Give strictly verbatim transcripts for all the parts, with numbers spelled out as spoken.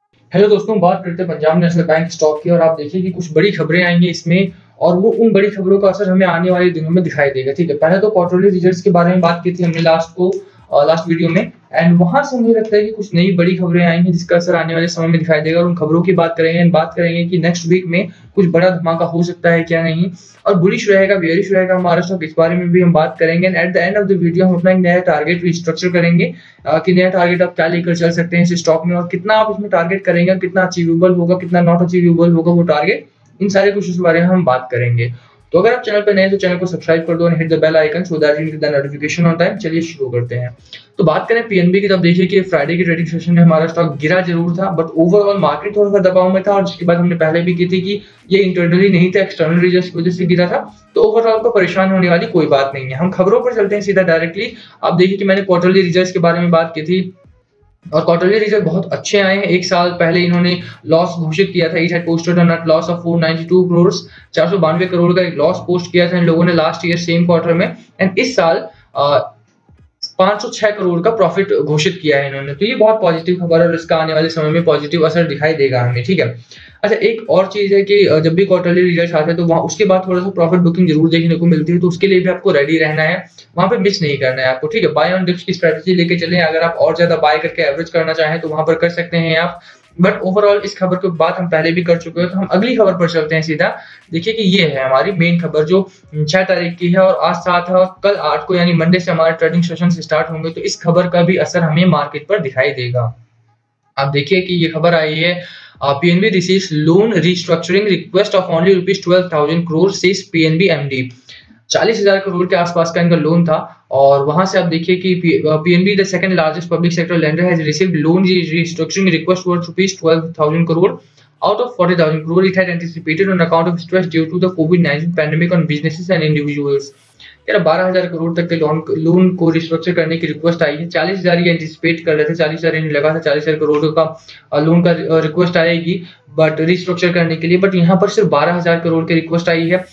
Hello दोस्तों, बात करते हैं पंजाब नेशनल बैंक स्टॉक की और आप देखिए कि कुछ बड़ी खबरें आएँगी इसमें और वो उन बड़ी खबरों का असर हमें आने वाले दिनों में दिखाई देगा, ठीक है? पहले तो क्वार्टरली रिजल्ट्स के बारे में बात की थी हमने लास्ट को अ, लास्ट वीडियो में एंड वहाँ से मुझे लगता है कि कुछ नई बड़ी खबरें आई हैं जिसका असर आने वाले समय में दिखाई देगा और उन खबरों की बात करेंगे एंड बात करेंगे कि नेक्स्ट वीक में कुछ बड़ा धमाका हो सकता है क्या नहीं और बुलिश रहेगा, बेयरिश रहेगा हमारा स्टॉक, इस बारे में भी हम बात करेंगे and at the end of the video हम अपना एक नया टारगेट रिस्ट्रक्चर करेंगे अ, कि नया टारगेट आप क्या लेकर चल सकते हैं इस स्टॉक में और कितना आप उसमें टारगेट करेंगे, कितना अचीवेबल होगा, कितना नॉट अचीवेबल होगा वो टारगेट, इन सारे कुछ के बारे में हम बात करेंगे। तो अगर आप चैनल पे नए हैं तो चैनल को सब्सक्राइब कर दो and hit the bell icon so that you get the notification on time. चलिए शुरू करते हैं। तो बात करें पीएनबी की, तब देखिए कि फ्राइडे की ट्रेडिंग सेशन में हमारा स्टॉक गिरा जरूर था बट ओवरऑल मार्केट थोड़ा सा दबाव में था और जिसके बाद हमने पहले भी की थी कि ये इंटरनली नहीं था, एक्सटर्नल रीजंस की वजह से गिरा था। तो ओवरऑल को परेशान होने वाली कोई बात नहीं है। हम खबरों पर चलते हैं सीधा डायरेक्टली। आप देखिए कि मैंने क्वार्टरली रिजल्ट्स के बारे में बात की थी और क्वार्टरली रिजल्ट बहुत अच्छे आए हैं। एक साल पहले इन्होंने लॉस घोषित किया था, it had posted a net loss of four ninety two crore, चार सौ बानवे करोड़ का एक लॉस पोस्ट किया था इन लोगों ने लास्ट ईयर सेम क्वार्टर में एंड इस साल पाँच सौ छह करोड़ का प्रॉफिट घोषित किया है इन्होंने। तो ये बहुत पॉजिटिव खबर है और इसका आने वाले समय में पॉजिटिव असर दिखाई देगा हमें, ठीक है। अच्छा, एक और चीज है कि अ, जब भी क्वार्टरली रिजल्ट्स आते हैं तो वहाँ उसके बाद थोड़ा सा प्रॉफिट बुकिंग जरूर देखने को मिलती है, तो उसके लिए भी आपको रेडी रहना है, वहां पे मिस नहीं करना है आपको, ठीक है। बाय ऑन डिप्स की स्ट्रेटजी लेके चलें। अगर आप और ज्यादा बाय करके एवरेज करना चाहें तो वहां पर कर सकते हैं आप, बट ओवरऑल इस खबर की बात हम पहले भी कर चुके हैं। तो हम अगली खबर पर चलते हैं सीधा। देखिए कि ये है हमारी मेन खबर जो छह तारीख की है और आज सात है और कल आठ को यानी मंडे से हमारे ट्रेडिंग सेशन स्टार्ट होंगे, तो इस खबर का भी असर हमें मार्केट पर दिखाई देगा। आप देखिए कि ये खबर आई है, PNB receives loan restructuring request of only rupees twelve thousand crore says PNB MD. चालीस हज़ार करोड़ के आसपास का इनका लोन था और वहां से आप देखिए कि PNB the second largest public sector lender has received loan restructuring request worth rupees twelve thousand crore out of forty thousand crore it had anticipated on account of stress due to the COVID nineteen pandemic on businesses and individuals। यार बारह हज़ार करोड़ तक के loan loan को restructure करने की request आई है। चालीस हज़ार ये एंटिसिपेट कर रहे थे, चालीस हज़ार इन्हें लगा था चालीस हज़ार करोड़ का लोन का रिक्वेस्ट आएगी बट रिस्ट्रक्चर करने के लिए, बट यहाँ पर सिर्फ बारह हज़ार करोड़ की रिक्वेस्ट आई है।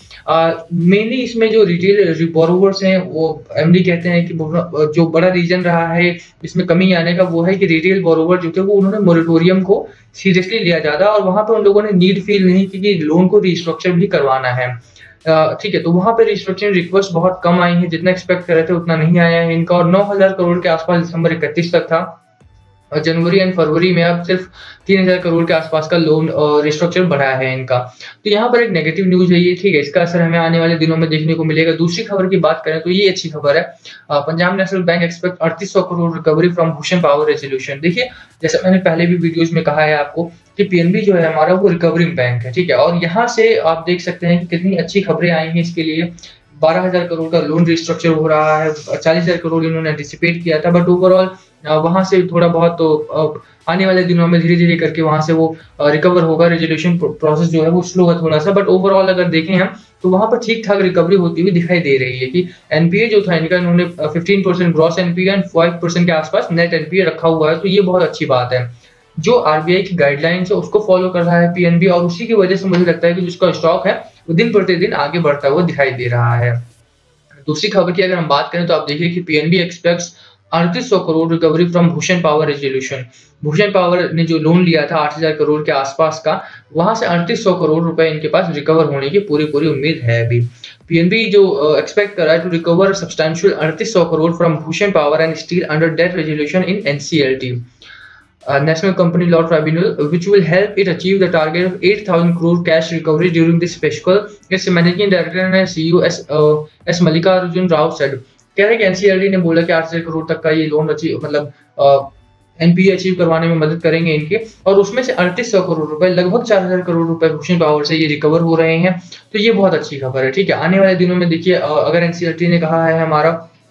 मेनली इसमें जो रिटेल बोरोवर्स हैं वो एमडी कहते हैं कि जो बड़ा रीजन रहा है इसमें कमी आने का वो है कि रिटेल बोरोवर जो थे वो उन्होंने मोरेटोरियम को सीरियसली लिया ज्यादा और वहां पे उन लोगों ने नीड फील नहीं की कि लोन को रिस्ट्रक्चर भी करवाना है, ठीक है। तो वहां पे रिस्ट्रक्चरिंग रिक्वेस्ट बहुत कम आई है, जितना एक्सपेक्ट कर रहे थे उतना नहीं आया है इनका और नौ हज़ार करोड़ के आसपास दिसंबर इकतीस तक था और जनवरी एंड फरवरी में अब सिर्फ तीन हज़ार करोड़ के आसपास का लोन रिस्ट्रक्चर बढ़ा है इनका। तो यहाँ पर एक नेगेटिव न्यूज है ये, ठीक है। इसका असर हमें आने वाले दिनों में देखने को मिलेगा। दूसरी खबर की बात करें तो ये अच्छी खबर है, पंजाब नेशनल बैंक एक्सपेक्ट अड़तीस सौ crore recovery from Bhushan power resolution. देखिए जैसे मैंने पहले भी वीडियोज में कहा है आपको कि पीएनबी जो है हमारा वो रिकवरिंग बैंक है, ठीक है। और यहाँ से आप देख सकते हैं कि कितनी अच्छी खबरें आई हैं इसके लिए। बारह हज़ार करोड़ का लोन रिस्ट्रक्चर हो रहा है, चालीस हज़ार करोड़ इन्होंने एंटिसिपेट किया था बट ओवरऑल वहां से थोड़ा बहुत तो आने वाले दिनों में धीरे धीरे करके वहां से वो रिकवर होगा। रेजोल्यूशन प्रोसेस जो है वो स्लो है थोड़ा सा बट ओवरऑल अगर देखें हम तो वहां पर ठीक ठाक रिकवरी होती हुई दिखाई दे रही है कि एनपीए जो था इनका इन्होंने पंद्रह परसेंट ग्रॉस एनपीए एंड पाँच परसेंट के आसपास नेट एनपीए रखा हुआ है, तो ये बहुत अच्छी बात है। जो आरबीआई की गाइडलाइंस है उसको फॉलो कर रहा है पीएनबी और उसी की वजह से मुझे लगता है कि जिसका स्टॉक है वो दिन प्रतिदिन आगे बढ़ता हुआ दिखाई दे रहा है। दूसरी खबर की अगर हम बात करें तो आप देखिए कि पीएनबी एक्सपेक्ट्स अड़तीस सौ crore recovery from Bhushan power resolution. Bhushan power ने जो लोन लिया था आठ हज़ार करोड़ के आसपास का, वहां से अड़तीस सौ करोड़ रुपए इनके पास रिकवर होने की पूरी पूरी उम्मीद है अभी। पीएनबी जो एक्सपेक्ट कर रहा है टू रिकवर सब्सटेंशियल अड़तीस सौ crore from Bhushan power and steel under debt resolution in NCLT, National Company Law Tribunal, which will help it achieve the target of eight thousand crore cash recovery during this fiscal, its managing director and C E O S uh, S Mallikarjun Rao said। कह रहे हैं कि NCLT ने बोला कि आठ हज़ार करोड़ तक का ये लोन अचीव मतलब एनपीए अचीव करवाने में मदद करेंगे इनके और उसमें से अड़तीस सौ करोड़ रुपए लगभग चार हज़ार करोड़ रुपए भूषण पावर से ये रिकवर हो रहे हैं, तो ये बहुत अच्छी खबर है, ठीक है। आने वाले दिनों में देखिए अगर एनसीएलटी ने कहा है हमारा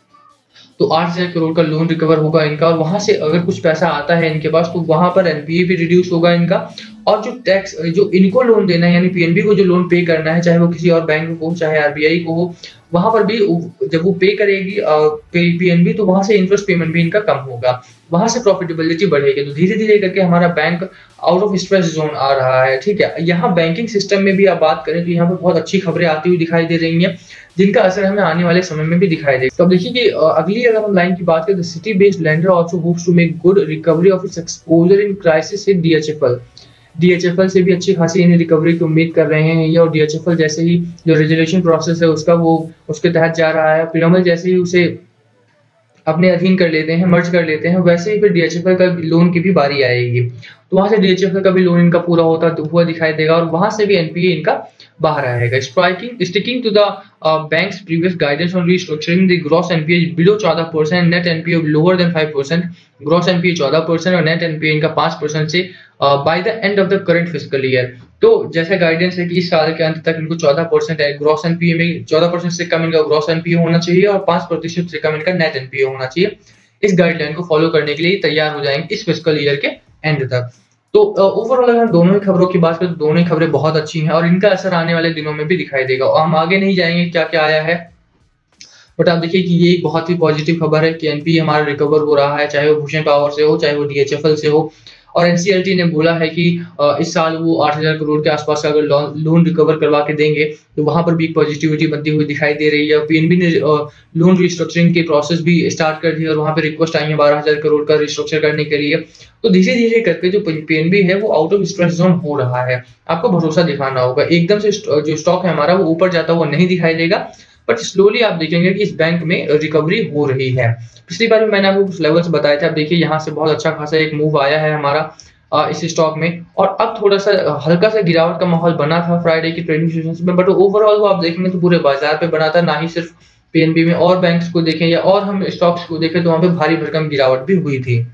तो आठ हज़ार करोड़ का लोन रिकवर होगा इनका और वहां से अगर कुछ पैसा आता है इनके पास तो वहां पर एनपीए भी रिड्यूस होगा इनका और जो टैक्स जो इनको लोन देना है यानी पीएनबी को जो लोन पे करना है, चाहे वो किसी और बैंक को हो चाहे आरबीआई को हो, वहां पर भी जब वो पे करेगी पीएनबी तो वहां से इंटरेस्ट पेमेंट भी इनका कम होगा, वहां से प्रॉफिटेबिलिटी बढ़ेगी। तो धीरे धीरे करके हमारा bank out of stress zone आ रहा है, ठीक है। यहाँ बैंकिंग सिस्टम में भी आप बात करें तो यहाँ पे बहुत अच्छी खबरें आती हुई दिखाई दे रही हैं, जिनका असर हमें आने वाले समय में भी दिखाई देगा। तो अब देखिए कि अगली अगर हम लाइन की बात करें, city based lender also hopes to make good recovery of its exposure in crisis with DHFL. DHFL से भी अच्छी खासी इन्हें रिकवरी की उम्मीद कर रहे हैं ये, और डीएचएफएल जैसे ही जो रेजुलेशन प्रोसेस है उसका वो उसके तहत जा रहा है, पिरामल जैसे ही उसे अपने अधीन कर लेते हैं, मर्ज कर लेते हैं, वैसे ही फिर डीएचएफएल का लोन की भी बारी आएगी। तो वहां से डीएचएफएल का भी लोन इनका पूरा होता हुआ दिखाई देगा, और वहां से भी एनपीए इनका बाहर आएगा। Striking sticking to the bank's previous guidance on restructuring the gross NPA below चौदह परसेंट, net NPA lower than five percent, gross NPA चौदह परसेंट और नेट एनपीए इनका पाँच परसेंट से by the end of the current fiscal year. तो जैसा guidance है कि इस साल के अंत तक इनको चौदह परसेंट है ग्रॉस एनपीए में, चौदह परसेंट से कम इनका ग्रॉस एनपीए होना चाहिए और पाँच प्रतिशत से कम इनका नेट एनपीए होना चाहिए। इस गाइडलाइन को फॉलो करने के लिए तैयार हो जाएंगे इस फिस्कल ईयर के एंड तक। तो ओवरऑल अगर हम दोनों ही खबरों की बात करें तो दोनों ही खबरें बहुत अच्छी हैं और इनका असर आने वाले दिनों में भी दिखाई देगा। और हम आगे नहीं जाएंगे क्या क्या आया है, बट आप देखिए कि ये एक बहुत ही पॉजिटिव खबर है कि एनपीए हमारा रिकवर हो रहा है, चाहे वो भूषण पावर से हो चाहे वो डीएचएफएल से हो। और एनसीएलटी ने बोला है कि इस साल वो आठ हजार करोड़ के आसपास का अगर लोन रिकवर करवा के देंगे तो वहां पर भी पॉजिटिविटी बनती हुई दिखाई दे रही है। पीएनबी ने लोन रिस्ट्रक्चरिंग के प्रोसेस भी स्टार्ट कर दी और वहां पे रिक्वेस्ट आई है बारह हजार करोड़ का रिस्ट्रक्चर करने के लिए। तो धीरे धीरे करके जो पीएनबी है वो आउट ऑफ स्ट्रेस जोन हो रहा है। आपको भरोसा दिखाना होगा, एकदम से जो स्टॉक है हमारा वो ऊपर जाता हुआ नहीं दिखाई देगा, बट स्लोली आप देखेंगे कि इस बैंक में रिकवरी हो रही है। पिछली बार भी मैंने आपको कुछ लेवल्स बताए थे, आप देखिए यहाँ से बहुत अच्छा खासा एक मूव आया है हमारा इस स्टॉक में, और अब थोड़ा सा हल्का सा गिरावट का माहौल बना था फ्राइडे की ट्रेडिंग सेशंस में, बट ओवरऑल वो आप देखेंगे तो पूरे बाजार पे बना था, ना ही सिर्फ पीएनबी में। और बैंक्स को देखें या और हम स्टॉक्स को देखें तो वहां पे भारी भरकम गिरावट भी हुई थी।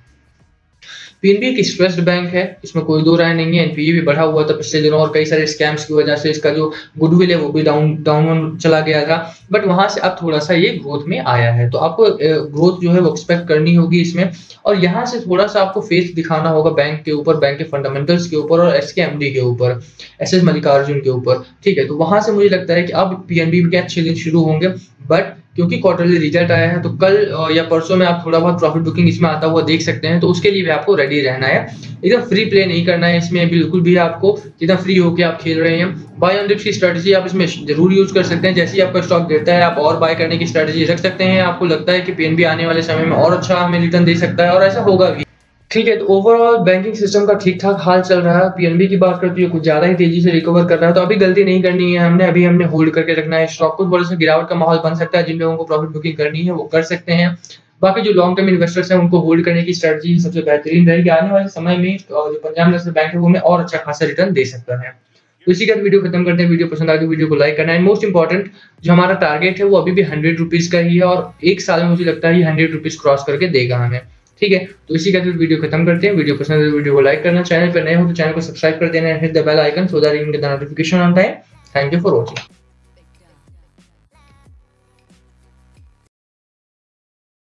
पीएनबी एक स्ट्रेस्ड बैंक है, इसमें कोई दो राय नहीं है। एनपीए भी बढ़ा हुआ था पिछले दिनों और कई सारे स्कैम्स की वजह से इसका जो गुडविल है वो भी डाउन डाउन चला गया था, बट वहां से अब थोड़ा सा ये ग्रोथ में आया है। तो आपको ग्रोथ जो है वो एक्सपेक्ट करनी होगी इसमें, और यहाँ से थोड़ा सा आपको फेथ दिखाना होगा बैंक के ऊपर, बैंक के फंडामेंटल्स के ऊपर और एसके एमडी के ऊपर, एस एस मल्लिकार्जुन के ऊपर, ठीक है। तो वहां से मुझे लगता है कि अब पीएनबी के अच्छे दिन शुरू होंगे, बट क्योंकि क्वार्टरली रिजल्ट आया है तो कल या परसों में आप थोड़ा बहुत प्रॉफिट बुकिंग इसमें आता हुआ देख सकते हैं। तो उसके लिए भी आपको रेडी रहना है, एकदम फ्री प्ले नहीं करना है इसमें बिल्कुल भी। आपको जितना फ्री होके आप खेल रहे हैं, बाय ऑन डिप्स की स्ट्रेटजी आप इसमें जरूर यूज कर सकते हैं। जैसे ही आपका स्टॉक गिरता है आप और बाय करने की स्ट्रेटजी रख सकते हैं। आपको लगता है कि पीएनबी आने वाले समय में और अच्छा हमें रिटर्न दे सकता है, और ऐसा होगा भी, ठीक है। तो ओवरऑल बैंकिंग सिस्टम का ठीक ठाक हाल चल रहा है। पीएनबी की बात करते हैं कुछ ज्यादा ही तेजी से रिकवर कर रहा है, तो अभी गलती नहीं करनी है हमने, अभी हमने होल्ड करके रखना है स्टॉक को। थोड़ा सा गिरावट का माहौल बन सकता है, जिन लोगों को प्रॉफिट बुकिंग करनी है वो कर सकते हैं। बाकी जो लॉन्ग टर्म इन्वेस्टर्स हैं उनको होल्ड करने की स्ट्रेटजी सबसे बेहतरीन रहेगी। आने वाले समय में जो पंजाब नेशनल बैंक है वो हमें और अच्छा खासा रिटर्न दे सकता है। तो इसी के साथ वीडियो खत्म करते हैं। वीडियो पसंद आ गई वीडियो को लाइक करना है। मोस्ट इंपॉर्टेंट जो हमारा टारगेट है वो अभी भी हंड्रेड रुपीज का ही है, और एक साल में मुझे लगता है ये हंड्रेड रुपीज क्रॉस करके देगा हमें, ठीक है। तो इसी के साथ वीडियो खत्म करते हैं। वीडियो पसंद है तो वीडियो को लाइक करना, चैनल पर नए हो तो चैनल को सब्सक्राइब कर देना, hit the bell icon so that you get the notification on time. Thank you for watching.